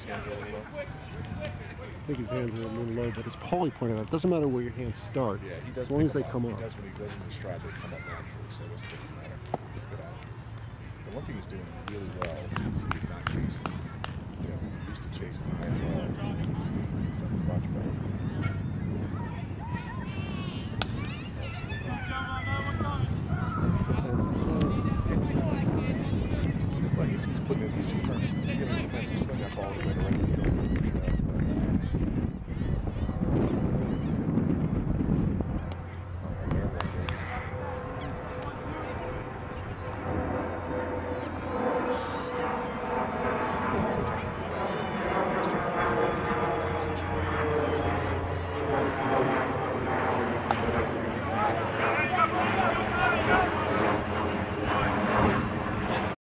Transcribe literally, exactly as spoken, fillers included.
hands are a little low? I think his hands are a little low, but as Paulie pointed out, it doesn't matter where your hands start, Yeah, he does. as long as they up. come He up. does when he goes into stride, they come up naturally, so it doesn't really matter. Good eye. The one thing he's doing really well is he's not chasing. You know, he used to chase the high ball. He's done much better.